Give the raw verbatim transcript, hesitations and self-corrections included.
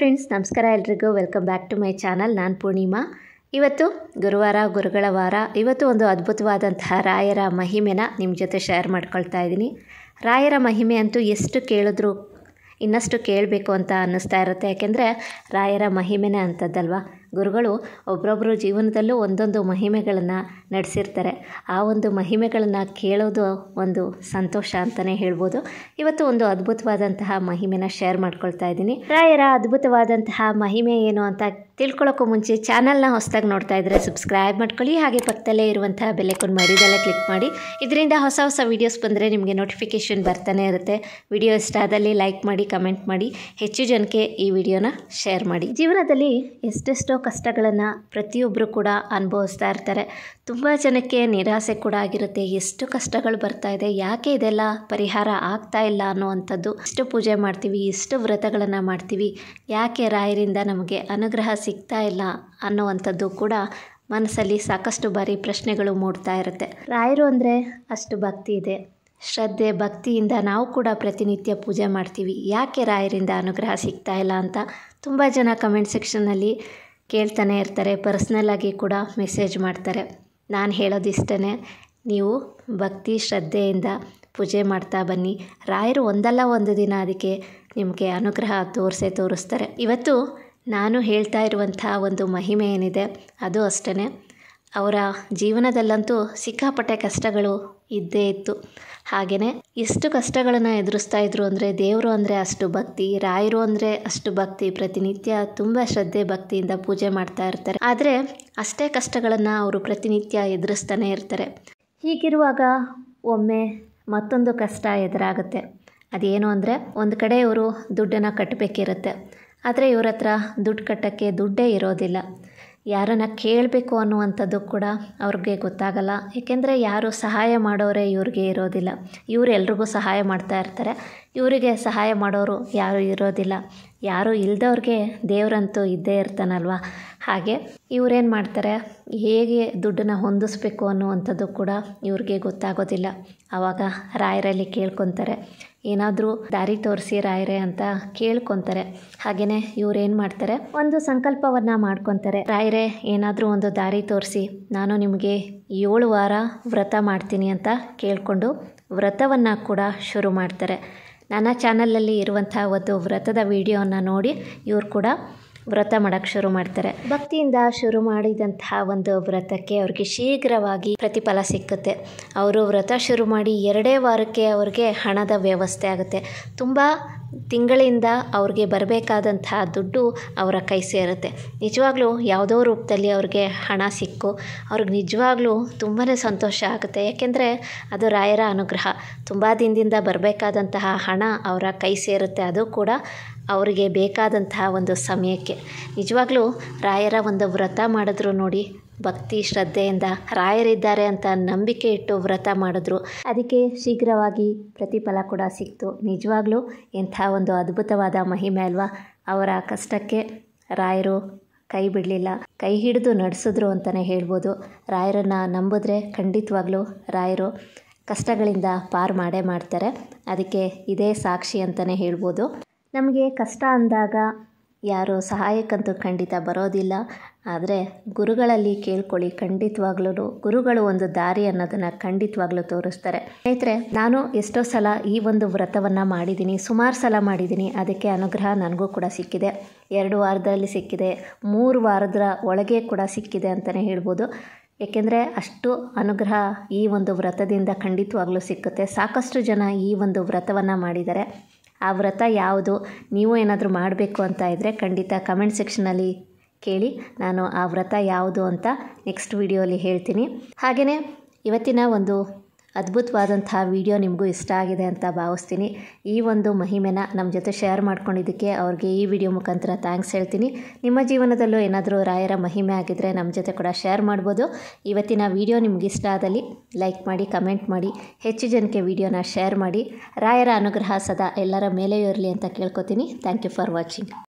Friends, ನಮಸ್ಕಾರ ಎಲ್ರಿಗೂ. Welcome back to my channel. ನಾನು ಪೂರ್ಣಿಮಾ. ಇವತ್ತು ಗುರುವಾರ, ಗುರುಗಳ ವಾರ. ಇವತ್ತು ಒಂದು ಅದ್ಭುತವಾದಂತಹ ರಾಯರ ಮಹಿಮೆನ ನಿಮ್ಮ ಜೊತೆ ಶೇರ್ ಮಾಡ್ಕೊಳ್ತಾ ಇದ್ದೀನಿ. ರಾಯರ ಮಹಿಮೆ ಅಂತೂ ಎಷ್ಟು ಕೇಳಿದ್ರು ಇನ್ನಷ್ಟು ಕೇಳಬೇಕು ಅಂತ ಅನ್ನಿಸ್ತಾ ಇರುತ್ತೆ. ಯಾಕೆಂದರೆ ರಾಯರ ಮಹಿಮೆನೇ ಅಂಥದ್ದಲ್ವ. ಗುರುಗಳು ಒಬ್ಬರೊಬ್ಬರು ಜೀವನದಲ್ಲೂ ಒಂದೊಂದು ಮಹಿಮೆಗಳನ್ನು ನಡೆಸಿರ್ತಾರೆ. ಆ ಒಂದು ಮಹಿಮೆಗಳನ್ನು ಕೇಳೋದು ಒಂದು ಸಂತೋಷ ಅಂತಲೇ ಹೇಳ್ಬೋದು. ಇವತ್ತು ಒಂದು ಅದ್ಭುತವಾದಂತಹ ಮಹಿಮೆನ ಶೇರ್ ಮಾಡ್ಕೊಳ್ತಾ ಇದ್ದೀನಿ. ರಾಯರ ಅದ್ಭುತವಾದಂತಹ ಮಹಿಮೆ ಏನು ಅಂತ ತಿಳ್ಕೊಳ್ಳೋಕ್ಕೂ ಮುಂಚೆ ಚಾನಲ್ನ ಹೊಸದಾಗಿ ನೋಡ್ತಾ ಇದ್ದರೆ ಸಬ್ಸ್ಕ್ರೈಬ್ ಮಾಡ್ಕೊಳ್ಳಿ. ಹಾಗೆ ಪಕ್ಕದಲ್ಲೇ ಇರುವಂತಹ ಬೆಲ್ಲೈಕಾನ್ ಮಾಡಿದೆಲ್ಲ ಕ್ಲಿಕ್ ಮಾಡಿ. ಇದರಿಂದ ಹೊಸ ಹೊಸ ವೀಡಿಯೋಸ್ ಬಂದರೆ ನಿಮಗೆ ನೋಟಿಫಿಕೇಷನ್ ಬರ್ತಾನೆ ಇರುತ್ತೆ. ವಿಡಿಯೋ ಇಷ್ಟ ಆದಲ್ಲಿ ಲೈಕ್ ಮಾಡಿ, ಕಮೆಂಟ್ ಮಾಡಿ, ಹೆಚ್ಚು ಜನಕ್ಕೆ ಈ ವಿಡಿಯೋನ ಶೇರ್ ಮಾಡಿ. ಜೀವನದಲ್ಲಿ ಎಷ್ಟೆಷ್ಟೋ ಕಷ್ಟಗಳನ್ನು ಪ್ರತಿಯೊಬ್ಬರು ಕೂಡ ಅನುಭವಿಸ್ತಾ ಇರ್ತಾರೆ. ತುಂಬ ಜನಕ್ಕೆ ನಿರಾಸೆ ಕೂಡ ಆಗಿರುತ್ತೆ. ಎಷ್ಟು ಕಷ್ಟಗಳು ಬರ್ತಾ ಇದೆ, ಯಾಕೆ ಇದೆಲ್ಲ ಪರಿಹಾರ ಆಗ್ತಾ ಇಲ್ಲ ಅನ್ನೋವಂಥದ್ದು. ಎಷ್ಟು ಪೂಜೆ ಮಾಡ್ತೀವಿ, ಎಷ್ಟು ವ್ರತಗಳನ್ನು ಮಾಡ್ತೀವಿ, ಯಾಕೆ ರಾಯರಿಂದ ನಮಗೆ ಅನುಗ್ರಹ ಸಿಗ್ತಾ ಇಲ್ಲ ಅನ್ನೋವಂಥದ್ದು ಕೂಡ ಮನಸ್ಸಲ್ಲಿ ಸಾಕಷ್ಟು ಬಾರಿ ಪ್ರಶ್ನೆಗಳು ಮೂಡ್ತಾ ಇರುತ್ತೆ. ರಾಯರು ಅಂದರೆ ಅಷ್ಟು ಭಕ್ತಿ ಇದೆ, ಶ್ರದ್ಧೆ, ಭಕ್ತಿಯಿಂದ ನಾವು ಕೂಡ ಪ್ರತಿನಿತ್ಯ ಪೂಜೆ ಮಾಡ್ತೀವಿ. ಯಾಕೆ ರಾಯರಿಂದ ಅನುಗ್ರಹ ಸಿಗ್ತಾ ಇಲ್ಲ ಅಂತ ತುಂಬ ಜನ ಕಮೆಂಟ್ ಸೆಕ್ಷನ್ನಲ್ಲಿ ಕೇಳ್ತಾನೆ ಇರ್ತಾರೆ. ಪರ್ಸ್ನಲ್ಲಾಗಿ ಕೂಡ ಮೆಸೇಜ್ ಮಾಡ್ತಾರೆ. ನಾನು ಹೇಳೋದಿಷ್ಟೇ, ನೀವು ಭಕ್ತಿ ಶ್ರದ್ಧೆಯಿಂದ ಪೂಜೆ ಮಾಡ್ತಾ ಬನ್ನಿ. ರಾಯರು ಒಂದಲ್ಲ ಒಂದು ದಿನ ಅದಕ್ಕೆ ನಿಮಗೆ ಅನುಗ್ರಹ ತೋರಿಸೇ ತೋರಿಸ್ತಾರೆ. ಇವತ್ತು ನಾನು ಹೇಳ್ತಾ ಇರುವಂಥ ಒಂದು ಮಹಿಮೆ ಏನಿದೆ ಅದು ಅಷ್ಟೇ. ಅವರ ಜೀವನದಲ್ಲಂತೂ ಸಿಕ್ಕಾಪಟ್ಟೆ ಕಷ್ಟಗಳು ಇದ್ದೇ ಇತ್ತು. ಹಾಗೆಯೇ ಎಷ್ಟು ಕಷ್ಟಗಳನ್ನು ಎದುರಿಸ್ತಾ ಇದ್ರು ಅಂದರೆ, ದೇವರು ಅಂದರೆ ಅಷ್ಟು ಭಕ್ತಿ, ರಾಯರು ಅಂದರೆ ಅಷ್ಟು ಭಕ್ತಿ. ಪ್ರತಿನಿತ್ಯ ತುಂಬ ಶ್ರದ್ಧೆ ಭಕ್ತಿಯಿಂದ ಪೂಜೆ ಮಾಡ್ತಾ ಇರ್ತಾರೆ. ಆದರೆ ಅಷ್ಟೇ ಕಷ್ಟಗಳನ್ನು ಅವರು ಪ್ರತಿನಿತ್ಯ ಎದುರಿಸ್ತಾನೆ ಇರ್ತಾರೆ. ಹೀಗಿರುವಾಗ ಒಮ್ಮೆ ಮತ್ತೊಂದು ಕಷ್ಟ ಎದುರಾಗುತ್ತೆ. ಅದೇನು ಅಂದರೆ, ಒಂದು ಕಡೆ ಇವರು ದುಡ್ಡನ್ನು ಕಟ್ಟಬೇಕಿರುತ್ತೆ. ಆದರೆ ಇವ್ರ ಹತ್ರ ದುಡ್ಡು ಕಟ್ಟೋಕ್ಕೆ ದುಡ್ಡೇ ಇರೋದಿಲ್ಲ. ಯಾರನ್ನು ಕೇಳಬೇಕು ಅನ್ನುವಂಥದ್ದು ಕೂಡ ಅವ್ರಿಗೆ ಗೊತ್ತಾಗಲ್ಲ. ಏಕೆಂದರೆ ಯಾರು ಸಹಾಯ ಮಾಡೋರೇ ಇವ್ರಿಗೆ ಇರೋದಿಲ್ಲ. ಇವರು ಎಲ್ರಿಗೂ ಸಹಾಯ ಮಾಡ್ತಾ ಇರ್ತಾರೆ, ಇವರಿಗೆ ಸಹಾಯ ಮಾಡೋರು ಯಾರೂ ಇರೋದಿಲ್ಲ. ಯಾರು ಇಲ್ದವ್ರಿಗೆ ದೇವರಂತೂ ಇದ್ದೇ ಇರ್ತಾನಲ್ವ. ಹಾಗೆ ಇವರೇನು ಮಾಡ್ತಾರೆ, ಹೇಗೆ ದುಡ್ಡನ್ನು ಹೊಂದಿಸ್ಬೇಕು ಅನ್ನುವಂಥದ್ದು ಕೂಡ ಇವ್ರಿಗೆ ಗೊತ್ತಾಗೋದಿಲ್ಲ. ಆವಾಗ ರಾಯರಲ್ಲಿ ಕೇಳ್ಕೊತಾರೆ, ಏನಾದರೂ ದಾರಿ ತೋರಿಸಿ ರಾಯರೇ ಅಂತ ಕೇಳ್ಕೊತಾರೆ. ಹಾಗೆಯೇ ಇವ್ರೇನು ಮಾಡ್ತಾರೆ, ಒಂದು ಸಂಕಲ್ಪವನ್ನು ಮಾಡ್ಕೊತಾರೆ. ರಾಯರೇ, ಏನಾದರೂ ಒಂದು ದಾರಿ ತೋರಿಸಿ, ನಾನು ನಿಮಗೆ ಏಳು ವಾರ ವ್ರತ ಮಾಡ್ತೀನಿ ಅಂತ ಕೇಳಿಕೊಂಡು ವ್ರತವನ್ನು ಕೂಡ ಶುರು ಮಾಡ್ತಾರೆ. ನನ್ನ ಚಾನಲಲ್ಲಿ ಇರುವಂಥ ಒಂದು ವ್ರತದ ವಿಡಿಯೋವನ್ನು ನೋಡಿ ಇವರು ಕೂಡ ವ್ರತ ಮಾಡೋಕ್ಕೆ ಶುರು ಮಾಡ್ತಾರೆ. ಭಕ್ತಿಯಿಂದ ಶುರು ಮಾಡಿದಂತಹ ಒಂದು ವ್ರತಕ್ಕೆ ಅವ್ರಿಗೆ ಶೀಘ್ರವಾಗಿ ಪ್ರತಿಫಲ ಸಿಕ್ಕುತ್ತೆ. ಅವರು ವ್ರತ ಶುರು ಮಾಡಿ ಎರಡೇ ವಾರಕ್ಕೆ ಅವ್ರಿಗೆ ಹಣದ ವ್ಯವಸ್ಥೆ ಆಗುತ್ತೆ. ತುಂಬ ತಿಂಗಳಿಂದ ಅವ್ರಿಗೆ ಬರಬೇಕಾದಂತಹ ದುಡ್ಡು ಅವರ ಕೈ ಸೇರುತ್ತೆ. ನಿಜವಾಗ್ಲೂ ಯಾವುದೋ ರೂಪದಲ್ಲಿ ಅವ್ರಿಗೆ ಹಣ ಸಿಕ್ಕು ಅವ್ರಿಗೆ ನಿಜವಾಗ್ಲೂ ತುಂಬಾ ಸಂತೋಷ ಆಗುತ್ತೆ. ಯಾಕೆಂದರೆ ಅದು ರಾಯರ ಅನುಗ್ರಹ. ತುಂಬ ದಿನದಿಂದ ಬರಬೇಕಾದಂತಹ ಹಣ ಅವರ ಕೈ ಸೇರುತ್ತೆ, ಅದು ಕೂಡ ಅವರಿಗೆ ಬೇಕಾದಂತಹ ಒಂದು ಸಮಯಕ್ಕೆ. ನಿಜವಾಗ್ಲೂ ರಾಯರ ಒಂದು ವ್ರತ ಮಾಡಿದ್ರು ನೋಡಿ, ಭಕ್ತಿ ಶ್ರದ್ಧೆಯಿಂದ ರಾಯರಿದ್ದಾರೆ ಅಂತ ನಂಬಿಕೆ ಇಟ್ಟು ವ್ರತ ಮಾಡಿದ್ರು, ಅದಕ್ಕೆ ಶೀಘ್ರವಾಗಿ ಪ್ರತಿಫಲ ಕೂಡ ಸಿಕ್ತು. ನಿಜವಾಗ್ಲೂ ಎಂಥ ಒಂದು ಅದ್ಭುತವಾದ ಮಹಿಮೆ ಅಲ್ವಾ. ಅವರ ಕಷ್ಟಕ್ಕೆ ರಾಯರು ಕೈ ಬಿಡಲಿಲ್ಲ, ಕೈ ಹಿಡಿದು ನಡೆಸಿದ್ರು ಅಂತಲೇ ಹೇಳ್ಬೋದು. ರಾಯರನ್ನು ನಂಬಿದ್ರೆ ಖಂಡಿತವಾಗ್ಲೂ ರಾಯರು ಕಷ್ಟಗಳಿಂದ ಪಾರು ಮಾಡೇ ಮಾಡ್ತಾರೆ. ಅದಕ್ಕೆ ಇದೇ ಸಾಕ್ಷಿ ಅಂತಲೇ ಹೇಳ್ಬೋದು. ನಮಗೆ ಕಷ್ಟ ಅಂದಾಗ ಯಾರು ಸಹಾಯಕ್ಕಂತೂ ಖಂಡಿತ ಬರೋದಿಲ್ಲ. ಆದರೆ ಗುರುಗಳಲ್ಲಿ ಕೇಳ್ಕೊಳ್ಳಿ, ಖಂಡಿತವಾಗ್ಲೂ ಗುರುಗಳು ಒಂದು ದಾರಿ ಅನ್ನೋದನ್ನು ಖಂಡಿತವಾಗ್ಲೂ ತೋರಿಸ್ತಾರೆ. ಸ್ನೇಹಿತರೆ, ನಾನು ಎಷ್ಟೋ ಸಲ ಈ ಒಂದು ವ್ರತವನ್ನು ಮಾಡಿದ್ದೀನಿ, ಸುಮಾರು ಸಲ ಮಾಡಿದ್ದೀನಿ. ಅದಕ್ಕೆ ಅನುಗ್ರಹ ನನಗೂ ಕೂಡ ಸಿಕ್ಕಿದೆ. ಎರಡು ವಾರದಲ್ಲಿ ಸಿಕ್ಕಿದೆ, ಮೂರು ವಾರದ ಒಳಗೆ ಕೂಡ ಸಿಕ್ಕಿದೆ ಅಂತಲೇ ಹೇಳ್ಬೋದು. ಏಕೆಂದರೆ ಅಷ್ಟು ಅನುಗ್ರಹ ಈ ಒಂದು ವ್ರತದಿಂದ ಖಂಡಿತವಾಗ್ಲೂ ಸಿಕ್ಕುತ್ತೆ. ಸಾಕಷ್ಟು ಜನ ಈ ಒಂದು ವ್ರತವನ್ನು ಮಾಡಿದ್ದಾರೆ. ಆ ವ್ರತ ಯಾವುದು, ನೀವು ಏನಾದರೂ ಮಾಡಬೇಕು ಅಂತ ಇದ್ದರೆ ಖಂಡಿತ ಕಮೆಂಟ್ ಸೆಕ್ಷನಲ್ಲಿ ಕೇಳಿ, ನಾನು ಆ ವ್ರತ ಯಾವುದು ಅಂತ ನೆಕ್ಸ್ಟ್ ವಿಡಿಯೋಲಿ ಹೇಳ್ತೀನಿ. ಹಾಗೆಯೇ ಇವತ್ತಿನ ಒಂದು ಅದ್ಭುತವಾದಂತಹ ವಿಡಿಯೋ ನಿಮಗೂ ಇಷ್ಟ ಆಗಿದೆ ಅಂತ ಭಾವಿಸ್ತೀನಿ. ಈ ಒಂದು ಮಹಿಮೆನ ನಮ್ಮ ಜೊತೆ ಶೇರ್ ಮಾಡ್ಕೊಂಡಿದ್ದಕ್ಕೆ ಅವ್ರಿಗೆ ಈ ವಿಡಿಯೋ ಮುಖಾಂತರ ಥ್ಯಾಂಕ್ಸ್ ಹೇಳ್ತೀನಿ. ನಿಮ್ಮ ಜೀವನದಲ್ಲೂ ಏನಾದರೂ ರಾಯರ ಮಹಿಮೆ ಆಗಿದ್ದರೆ ನಮ್ಮ ಜೊತೆ ಕೂಡ ಶೇರ್ ಮಾಡ್ಬೋದು. ಇವತ್ತಿನ ವಿಡಿಯೋ ನಿಮ್ಗೆ ಇಷ್ಟ ಆದಲ್ಲಿ ಲೈಕ್ ಮಾಡಿ, ಕಮೆಂಟ್ ಮಾಡಿ, ಹೆಚ್ಚು ಜನಕ್ಕೆ ವಿಡಿಯೋನ ಶೇರ್ ಮಾಡಿ. ರಾಯರ ಅನುಗ್ರಹ ಸದಾ ಎಲ್ಲರ ಮೇಲೆಯೂ ಇರಲಿ ಅಂತ ಕೇಳ್ಕೊತೀನಿ. Thank you for watching.